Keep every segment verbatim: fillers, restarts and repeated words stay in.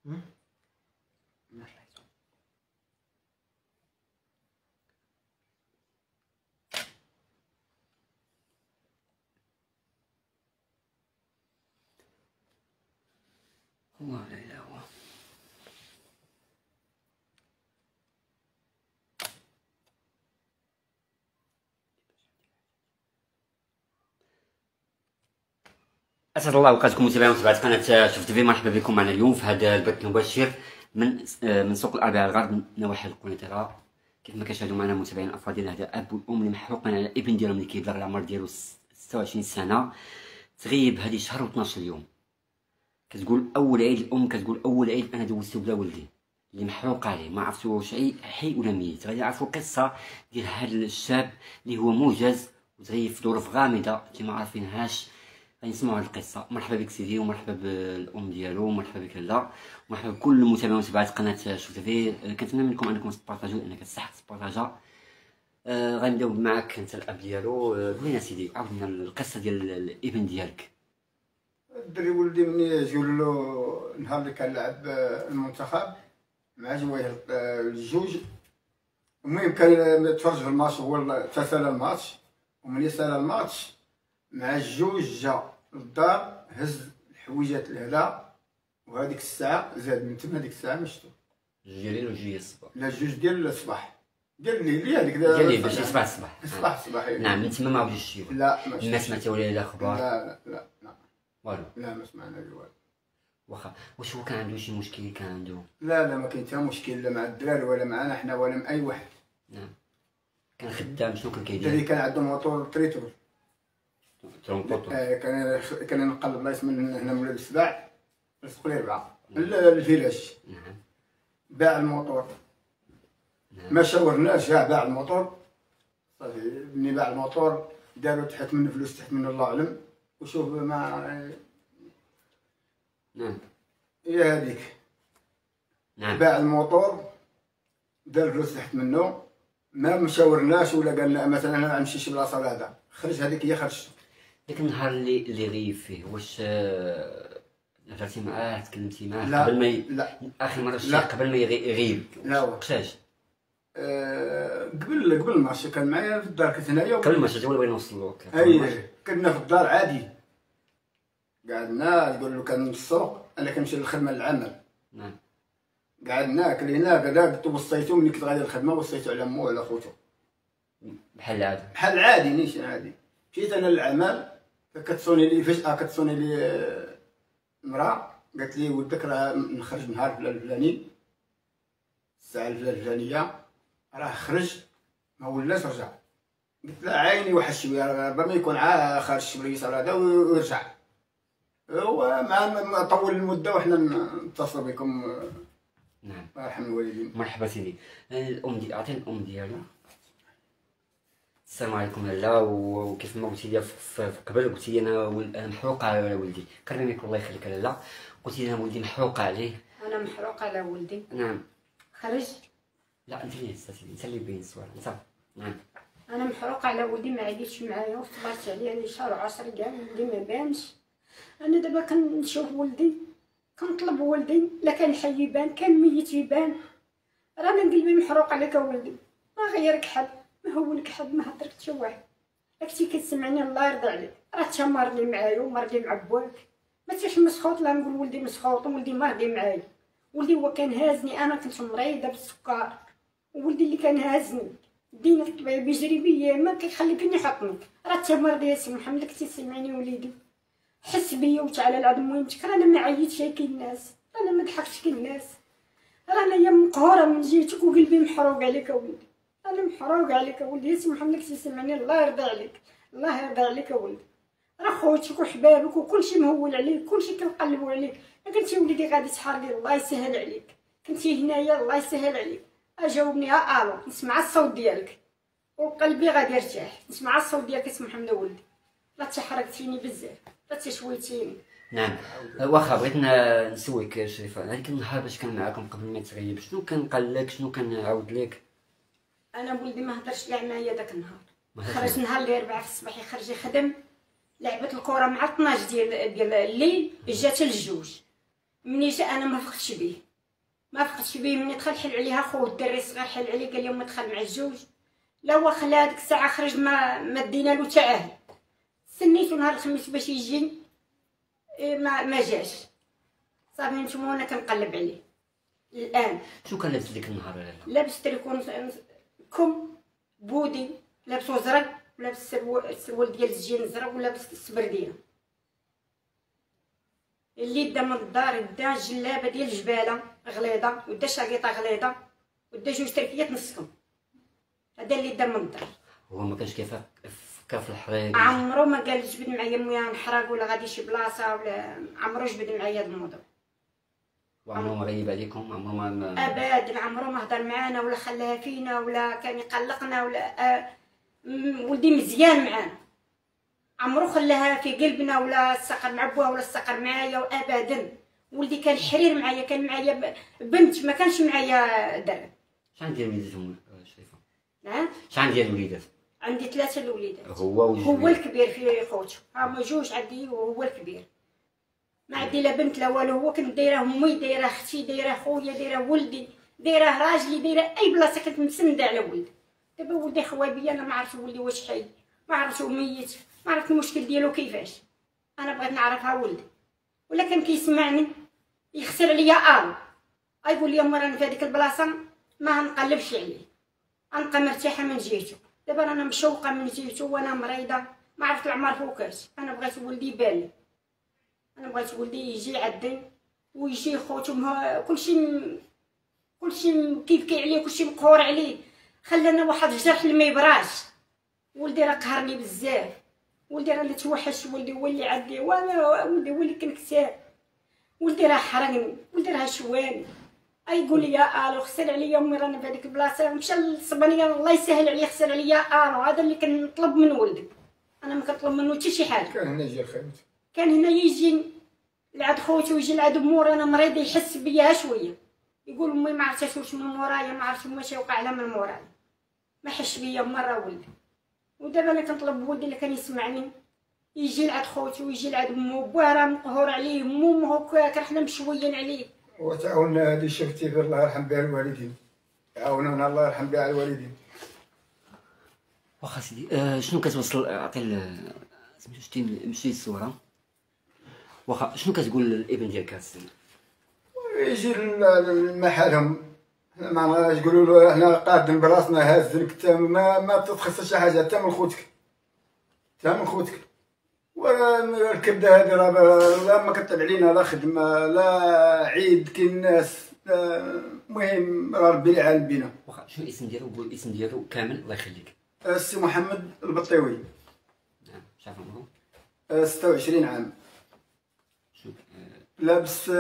هو لا اله هو اسعد الله اوقاتكم متابعين ومتابعات قناه شوف تيفي. مرحبا بكم معنا اليوم في هذا البث المباشر من من سوق الاربعاء الغرب من نواحي القنيطره. كيف ما كتشاهدوا معنا متابعين الافاضل، هذا اب والام اللي محروقين على الابن ديالهم اللي كيبلغ العمر ديالو ستة وعشرين سنه، تغيب هذه شهر واثناش اليوم. كتقول اول عيد الام، كتقول اول عيد انا دوزتو بلا ولدي اللي محروق عليه، ما عرفتو واش حي ولا ميت. غادي نعرفوا القصه ديال هذا الشاب اللي هو موجز وتغيب في ظروف غامضه اللي ما عارفينهاش. غادي نسمعوا هذه القصه. مرحبا بك سيدي، ومرحبا بالام ديالو، ومرحبا بك لاله، ومرحبا بكل المتابعين ومتابعات قناه شوف تيفي. كنتمنى منكم انكم تبارطاجيو، انك تستحق تبارطاجا. آه غنبداو معاك انت الاب ديالو. آه قول لنا سيدي، عاود لنا القصه ديال الابن ديالك. الدري ولدي مني جولو نهار اللي كان لعب المنتخب مع جوايه الجوج. المهم كان تفرج في الماتش، هو تسال الماتش، وملي سال الماتش مع الجوج جا للدار، هز الحويجات لهنا، وهذيك الساعه زاد من تما. هذيك الساعه ما شفتو جوج ديال الليل وجوج ديال الصباح. لا جوج ديال الصباح ديال الليل، هذيك ديال الليل باش يصبح الصباح. الصباح الصباح نعم. من تما ما عاودش شي لا ما سمعتي ولا لا اخبار؟ لا لا لا لا والو. لا ما سمعنا والو. واخا واش هو كان عنده شي مشكل؟ كان عنده لا لا ما كاين حتى مشكل، لا مع الدراري ولا معنا حنا ولا مع اي واحد. نعم. كان خدام. شنو كان كيدير؟ الدراري كان عنده موطور تريتور. ترونبوطو. آه كان كان نقلب بلايص من هنا من السباع رزقوا لي ربعه الفيلاج. نعم. باع الموطور. نعم. ما شاورناش، جا باع الموطور صافي. ملي باع الموطور داروا تحت منه فلوس، تحت منه الله اعلم. وشوف ما نعم. هي هذيك. نعم. باع الموطور، دار فلوس تحت منه، ما مشاورناش ولا قال لنا مثلا انا غنمشي شي بلاصه ولا هذا. خرج هذيك هي خرج. ديك النهار اللي اللي غيب فيه، واش هضرتي معاه تكلمتي معاه لا قبل ما ي... لا اخر مره شتيه قبل ما يغيب؟ لا وقتاش؟ أه قبل قبل الماتش كان معايا في الدار، كنت هنايا قبل الماتش هو اللي بغينا نوصلوك. اي كنا في الدار عادي قعدنا. يقول له كان في السوق، انا كنمشي للخدمه للعمل. نعم. قعدنا كلينا كذا، قلت وصيتو ملي كنت غادي للخدمه، وصيتو على مو وعلى خوتو بحال العاده. بحال العادي نيش عادي. مشيت انا للعمل، كتصوني لي فجاه كتصوني لي المراه، قالت لي ولدك راه نخرج النهار الفلاني الساعه الفلانيه، راه خرج ما ولاش رجع. قلت لها عيني واحد شويه، ربما يكون عا خارج الشبريس ولا هذا ويرجع. هو مع طول المده وحنا نتصل بكم. نعم. الله يرحم الوالدين. مرحبا سيدي. الام دي عطيني الام ديالو. السلام عليكم لاله. وكيف ما قلتي لي قبل، قلتي لي انا انا محروقه على ولدي. كرميك الله يخليك لاله. قلتي لي انا ولدي محروقه عليه. انا محروقه على ولدي. نعم. خرج. لا انت اللي سالتي، انت اللي بين السؤال انت. نعم. انا محروقه على ولدي، ما عاديتش معايا وصبرت عليه هذه شهر وعشرة كاع ولدي ما بانش. انا دابا كنشوف ولدي، كنطلب ولدي، لا كان حي يبان كان ميت يبان. رانا قلبي محروق عليك ولدي، ما غيرك حد، ما هولك حد، ما هضرك حتى واحد. راكتي كتسمعني الله يرضى عليك، راه تمرني معايا ومرضي مع باك. ما تيش مسخوط، لا نقول ولدي مسخوط وولدي مرضي معايا. ولدي هو كان هازني، انا كنت مريضه بالسكر، وولدي اللي كان هازني دينا الطبيب يجري بيا، ما كيخليني نحطني. راه تمرضي يا سي محمد، كنتي تسمعني وليدي، حس بيا وتعالى العظم ويمتك. رانا ما عيطتش كي الناس، رانا ما ضحكتش كي الناس، رانا يا مقهوره من جيتك وقلبي محروق عليك ولدي. انا محروق عليك ولدي يا سي محمد، كنتي تسمعني الله يرضى عليك، الله يرضى عليك ولدي. راه خوتك وحبابك وكلشي مهول عليك، كلشي كنقلبوا عليك. كنتي وليدي غادي تحارقي الله يسهل عليك، كنتي هنايا الله يسهل عليك. اجاوبني ها الو، نسمع الصوت ديالك وقلبي غادي يرتاح. نسمع الصوت ديالك يا سي محمد ولدي، لا تحرقتيني بزاف، لا تشويتيني. نعم. واخا بغيت نسولك شريفه، هذيك النهار باش كان معاكم قبل ما تغيب، شنو كان قال لك؟ شنو كان عاود لك؟ انا ولدي ما هضرش كاع معايا داك النهار. خرج نهار الاربعاء في الصباح، يخرج يخدم، لعبت الكره مع اثناش ديال ديال الليل، جات للجوج. مني جا انا ما فقتش بيه ما فقتش بيه مني دخل حل عليها خوه الدري صغير حل عليه قال لي ما دخل مع الزوج لا هو خلى هذيك الساعه خرج ما ما دينا له حتى عاهل سنيتو نهار الخميس باش يجي إيه ما ما جاش صافي نتوما وانا كنقلب عليه الان. شنو كان لابس ديك النهار لاله؟ لابس تريكون كم بودي لابسو زرق ولابس السروال ديال الجين زرق ولابس السبردينه اللي دا من الدار دا جلابه ديال الجباله غليظه ودا شاكيطه غليظه ودا جوج تركيات نصكم هذا اللي دا من الدار. هو ما كانش كيف فكا في الحريق؟ عمرو ما قال جبد معايا مويا نحرق ولا غادي شي بلاصه ولا عمرو جبد معايا هذا الموضوع. وعمرو ما غيب عليكم؟ عمرو ما, ما ابدا عمرو ما هضر معانا ولا خلاها فينا ولا كان يقلقنا ولا آه ولدي مزيان معانا عمرو خلاها في قلبنا ولا السقر مع بوها ولا السقر معايا وابدا. ولدي كان حرير معايا كان معايا بنت ما كانش معايا درب. شحال ديال وليداتهم شريفه؟ نعم شحال ديال الوليدات؟ عندي ثلاثه الوليدات. هو وجوج هو الكبير في خوته هما جوج عندي وهو الكبير ما عندي لا بنت لا والو. هو كنت دايره امي دايره اختي دايره خويا دايره ولدي دايره راجلي دايره اي بلاصه كنت مسنده على ولدي. دابا ولدي خويا بيا انا ما عرفت ولدي واش حي ما عرفت ميت ما عرفت المشكل ديالو كيفاش. انا بغيت نعرفها ولدي ولا كان كيسمعني يخسر عليا ارو يقول لي راني في هذيك البلاصه ما نقلبش عليه غنبقى مرتاحه من جهته. دابا انا مشوقه من جهته وانا مريضه ما عرفت العمر فوقاش. انا بغيت ولدي يبان لي انا بغيت ولدي يجي عندي ويجي خوتو كلشي كلشي كيف كي عليه كلشي مقهور عليه خلانا واحد الجرح اللي ما يبراش. ولدي راه قهرني بزاف ولدي راه اللي توحش ولدي هو اللي عندي وانا ولدي هو اللي كنكساب ولدي راه حرقني ولدي راه شواني يقول لي يا الو خسر عليا امي راني في هذيك البلاصه مشى للصبانيه الله يسهل عليه خسر عليا الو. هذا اللي كنطلب من ولدي انا ما كنطلب منه حتى شي حاجه. كان هنا يجي الخيط كان هنا يجي لعند خوتو ويجي لعند مو رانا مريضه يحس بيا شويه يقول امي ما عرفتش واش من مورايا ما عرفتش واش وقع لها من مورايا ما حش بيا مره ولدي. ودابا انا كنطلب ولدي اللي كان يسمعني يجي لعند خوتو ويجي لعند مو بوه راه مقهور عليه مو هكا كنحنا مشويين عليه. وتعاوننا هذه شفتي غير الله يرحم بها الوالدين تعاونونا الله يرحم بها الوالدين. واخا سيدي آه شنو كتوصل عطي سميتو شتي مشي الصوره واخا شنو كتقول للابن ديالك هاد السنه؟ يجي لمحلهم ما نغاش يقولوا له حنا قادين براسنا هازك حتى ما ما تتخسر شي حاجه حتى من خوتك حتى من خوتك. والكبده هذه راه لا ما كتبع علينا لا خدمه لا عيد كاين الناس المهم راه ربي اللي عالم بينا. واخا شنو الاسم ديالو؟ قول الاسم ديالو كامل الله يخليك. السي محمد البطيوي. نعم شحال عمرو؟ ستة وعشرين عام. شنو لابس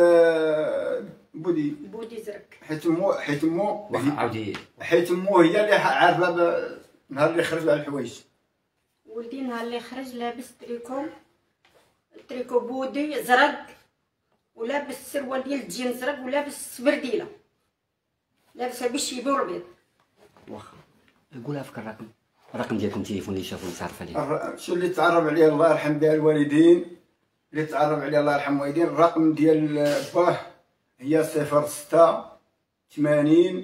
بودي بودي زرق حيت مو حيت مو واخا عاودي حيت مو هي اللي عارفه نهار اللي خرج لها الحوايج. ولدي نهار اللي خرج لابس تريكو تريكو بودي زرق ولابس السروال ديال الجين زرق ولابس سبرديله لابسها بالشيبي والبيض. واخا قولها فيك الرقم الرقم ديالكم التليفون اللي شافو تعرف عليه. شو اللي تعرف عليه الله يرحم بها الوالدين اللي تعرف عليه الله يرحم الوالدين. الرقم ديال باه هي صفر ستة ثمانين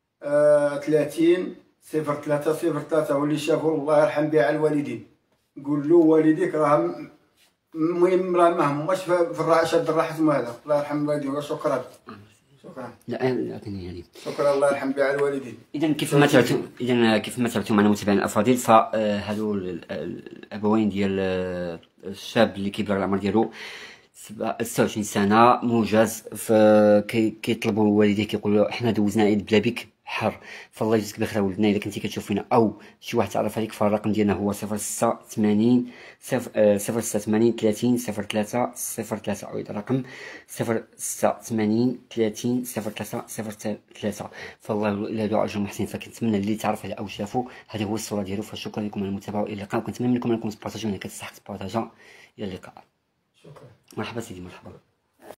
ثلاثين صفر ثلاثة صفر ثلاثة. واللي شافو الله يرحم بها الوالدين قول له والديك راه المهم راه ما هماش في الراحه شاد راحتهم هذا الله يرحم الوالدين. شكرا شكرا. لا عطيني هذه. شكرا الله يرحم بها الوالدين. اذا كيف ما تابعتم اذا كيف ما تابعتم معنا متابعين الافاضل فهادو الابوين ديال الشاب اللي كيبلغ العمر ديالو ستة وعشرين سنه موجز كيطلبوا والديه كيقولوا حنا دوزنا عيد بلا بك حر فالله يجزيك بخير ولدنا. اذا كنتي كتشوف فينا او شي واحد تعرف عليك فالرقم ديالنا هو صفر ستة ثمانين صفر ستة ثمانين ثلاثين صفر ثلاثة صفر ثلاثة. اعيد الرقم صفر ستة ثمانين ثلاثين صفر ثلاثة صفر ثلاثة. فالله لا دعاء اجر المحسنين. فكنتمنى اللي تعرف عليه او شافو هذه هو الصوره ديالو. فشكرا لكم على المتابعه والى اللقاء وكنتمنى منكم انكم تبارطاجيو انا كتستحق تبارطاجا. الى اللقاء. شكرا. مرحبا سيدي مرحبا.